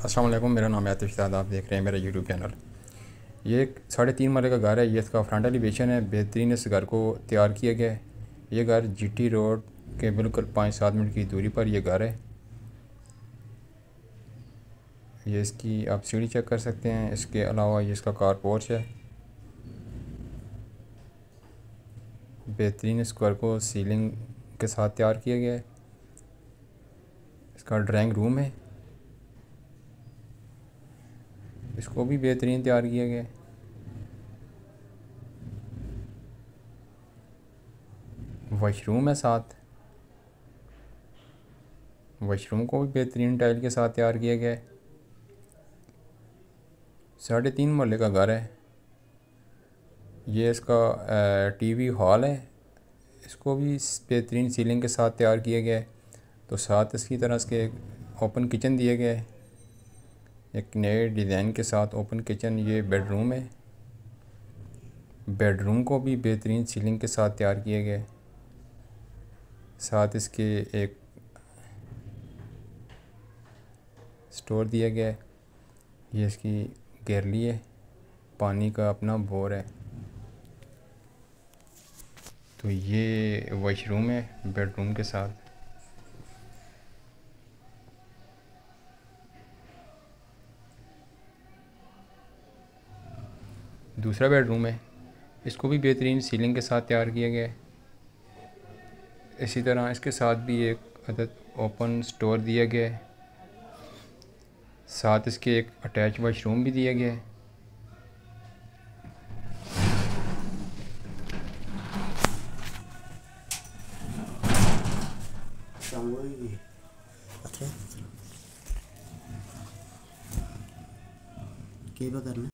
अस्सलाम वालेकुम, मेरा नाम है आतिफ शाद। आप देख रहे हैं मेरा यूट्यूब चैनल। ये एक 3.5 मरले का घर है। ये इसका फ्रंट एलिवेशन है। बेहतरीन इस घर को तैयार किया गया है। ये घर जीटी रोड के बिल्कुल 5-7 मिनट की दूरी पर ये घर है। ये इसकी आप सीढ़ी चेक कर सकते हैं। इसके अलावा ये इसका कार पोर्च है। बेहतरीन इस घर को सीलिंग के साथ तैयार किया गया है। इसका ड्राइंग रूम है, इसको भी बेहतरीन तैयार किया गया है। वॉशरूम है साथ, वॉशरूम को भी बेहतरीन टाइल के साथ तैयार किया गया है। 3.5 मरले का घर है। ये इसका टीवी हॉल है, इसको भी बेहतरीन सीलिंग के साथ तैयार किया गया है। तो साथ इसकी तरह इसके ओपन किचन दिए गए है, एक नए डिज़ाइन के साथ ओपन किचन। ये बेडरूम है, बेडरूम को भी बेहतरीन सीलिंग के साथ तैयार किया गया है। साथ इसके एक स्टोर दिया गया है। ये इसकी गैलरी है, पानी का अपना बोर है। तो ये वॉशरूम है बेडरूम के साथ। दूसरा बेडरूम है, इसको भी बेहतरीन सीलिंग के साथ तैयार किया गया है। इसी तरह इसके साथ भी एक अदद ओपन स्टोर दिया गया है। साथ इसके एक अटैच वॉशरूम भी दिया गया है। अच्छा, क्या करना।